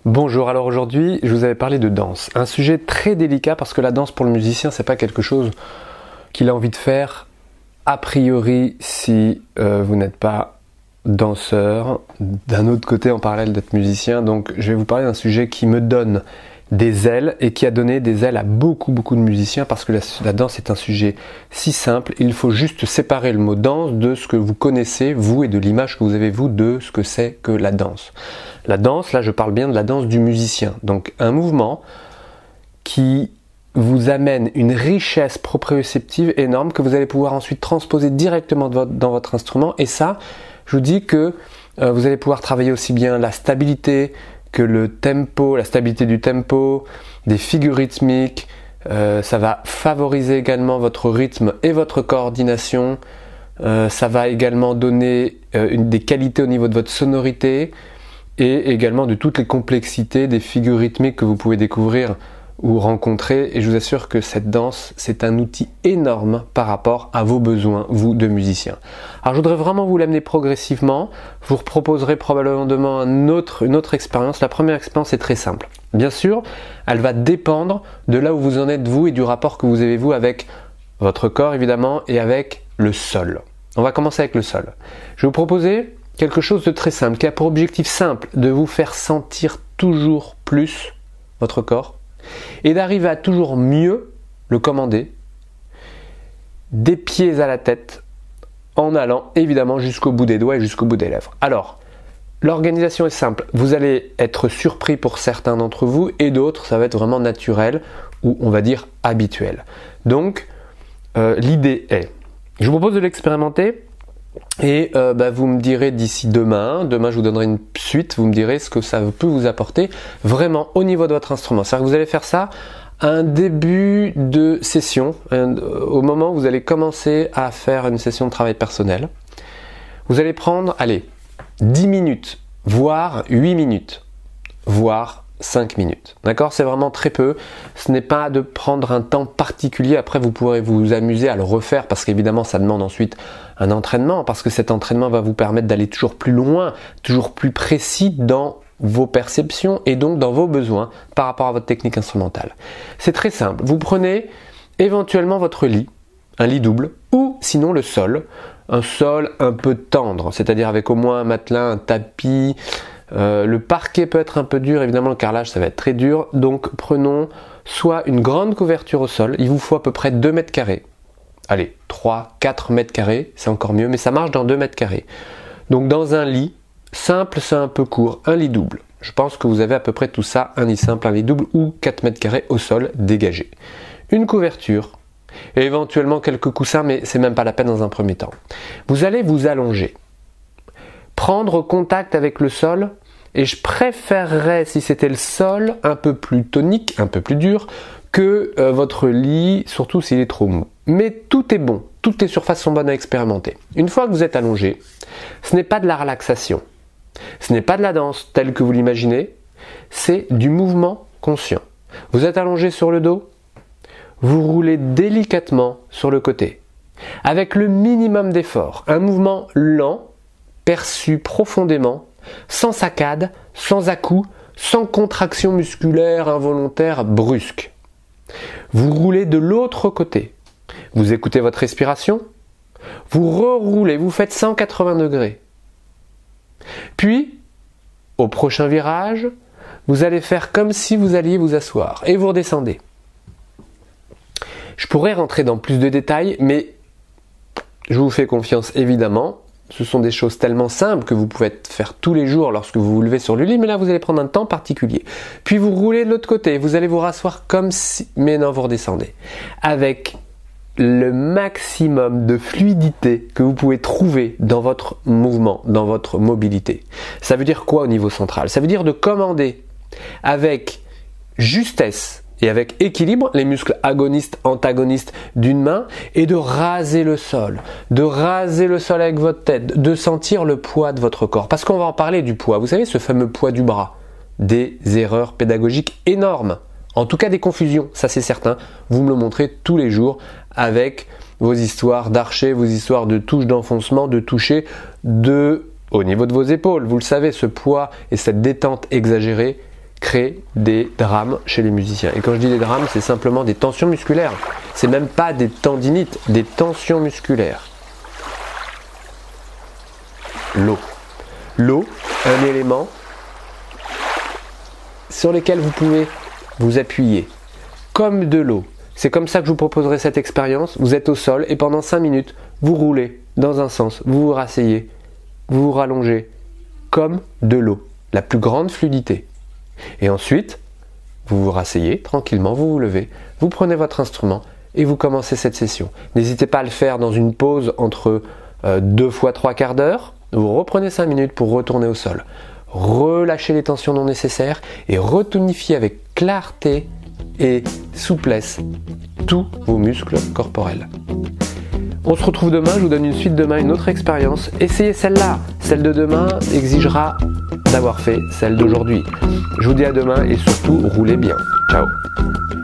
Bonjour, alors aujourd'hui je vous avais parlé de danse, un sujet très délicat parce que la danse pour le musicien c'est pas quelque chose qu'il a envie de faire a priori si vous n'êtes pas danseur, d'un autre côté en parallèle d'être musicien. Donc je vais vous parler d'un sujet qui me donne des ailes et qui a donné des ailes à beaucoup de musiciens parce que la danse est un sujet si simple. Il faut juste séparer le mot danse de ce que vous connaissez vous et de l'image que vous avez vous de ce que c'est que la danse. La danse, là je parle bien de la danse du musicien, donc un mouvement qui vous amène une richesse proprioceptive énorme que vous allez pouvoir ensuite transposer directement dans votre instrument. Et ça, je vous dis que vous allez pouvoir travailler aussi bien la stabilité que le tempo, la stabilité du tempo, des figures rythmiques. Ça va favoriser également votre rythme et votre coordination. Ça va également donner des qualités au niveau de votre sonorité et également de toutes les complexités des figures rythmiques que vous pouvez découvrir ou rencontrer. Et je vous assure que cette danse, c'est un outil énorme par rapport à vos besoins, vous, de musiciens. Alors je voudrais vraiment vous l'amener progressivement. Je vous proposerai probablement une autre expérience. La première expérience est très simple. Bien sûr, elle va dépendre de là où vous en êtes vous et du rapport que vous avez vous avec votre corps évidemment et avec le sol. On va commencer avec le sol. Je vais vous proposer quelque chose de très simple, qui a pour objectif simple de vous faire sentir toujours plus votre corps et d'arriver à toujours mieux le commander des pieds à la tête en allant évidemment jusqu'au bout des doigts et jusqu'au bout des lèvres. Alors, l'organisation est simple. Vous allez être surpris pour certains d'entre vous et d'autres, ça va être vraiment naturel ou on va dire habituel. Donc, l'idée est, je vous propose de l'expérimenter. Et vous me direz d'ici demain je vous donnerai une suite, vous me direz ce que ça peut vous apporter vraiment au niveau de votre instrument. C'est-à-dire que vous allez faire ça à un début de session, au moment où vous allez commencer à faire une session de travail personnel. Vous allez prendre, 10 minutes, voire 8 minutes, voire 5 minutes. D'accord? C'est vraiment très peu. Ce n'est pas de prendre un temps particulier. Après, vous pourrez vous amuser à le refaire parce qu'évidemment, ça demande ensuite un entraînement parce que cet entraînement va vous permettre d'aller toujours plus loin, toujours plus précis dans vos perceptions et donc dans vos besoins par rapport à votre technique instrumentale. C'est très simple. Vous prenez éventuellement votre lit, un lit double ou sinon le sol, un sol un peu tendre, c'est-à-dire avec au moins un matelas, un tapis. Le parquet peut être un peu dur, évidemment le carrelage ça va être très dur, donc prenons soit une grande couverture au sol, il vous faut à peu près 2 mètres carrés, 3-4 mètres carrés, c'est encore mieux, mais ça marche dans 2 mètres carrés. Donc dans un lit simple, c'est un peu court, un lit double, je pense que vous avez à peu près tout ça, un lit simple, un lit double ou 4 mètres carrés au sol dégagé. Une couverture, et éventuellement quelques coussins, mais c'est même pas la peine dans un premier temps. Vous allez vous allonger, prendre contact avec le sol. Et je préférerais, si c'était le sol, un peu plus tonique, un peu plus dur, que votre lit, surtout s'il est trop mou. Mais tout est bon, toutes les surfaces sont bonnes à expérimenter. Une fois que vous êtes allongé, ce n'est pas de la relaxation, ce n'est pas de la danse telle que vous l'imaginez, c'est du mouvement conscient. Vous êtes allongé sur le dos, vous roulez délicatement sur le côté, avec le minimum d'effort, un mouvement lent, perçu profondément, sans saccade, sans à-coups, sans contraction musculaire involontaire brusque. Vous roulez de l'autre côté. Vous écoutez votre respiration. Vous reroulez, vous faites 180 degrés. Puis, au prochain virage, vous allez faire comme si vous alliez vous asseoir et vous redescendez. Je pourrais rentrer dans plus de détails, mais je vous fais confiance évidemment. Ce sont des choses tellement simples que vous pouvez faire tous les jours lorsque vous vous levez sur le lit, mais là vous allez prendre un temps particulier. Puis vous roulez de l'autre côté, vous allez vous rasseoir comme si... Mais non, vous redescendez. Avec le maximum de fluidité que vous pouvez trouver dans votre mouvement, dans votre mobilité. Ça veut dire quoi au niveau central? Ça veut dire de commander avec justesse et avec équilibre les muscles agonistes, antagonistes d'une main et de raser le sol avec votre tête, de sentir le poids de votre corps. Parce qu'on va en parler du poids, vous savez ce fameux poids du bras, des erreurs pédagogiques énormes, en tout cas des confusions, ça c'est certain, vous me le montrez tous les jours avec vos histoires d'archet, vos histoires de touches d'enfoncement, de toucher, au niveau de vos épaules, vous le savez, ce poids et cette détente exagérée crée des drames chez les musiciens. Et quand je dis des drames, c'est simplement des tensions musculaires. C'est même pas des tendinites, des tensions musculaires. L'eau. L'eau, un élément sur lequel vous pouvez vous appuyer. Comme de l'eau. C'est comme ça que je vous proposerai cette expérience. Vous êtes au sol et pendant 5 minutes, vous roulez dans un sens, vous vous rasseyez, vous vous rallongez, comme de l'eau. La plus grande fluidité. Et ensuite, vous vous rasseyez tranquillement, vous vous levez, vous prenez votre instrument et vous commencez cette session. N'hésitez pas à le faire dans une pause entre 2 fois 3 quarts d'heure. Vous reprenez 5 minutes pour retourner au sol. Relâchez les tensions non nécessaires et retonifiez avec clarté et souplesse tous vos muscles corporels. On se retrouve demain, je vous donne une suite demain, une autre expérience. Essayez celle-là. Celle de demain exigera d'avoir fait celle d'aujourd'hui. Je vous dis à demain et surtout, roulez bien. Ciao.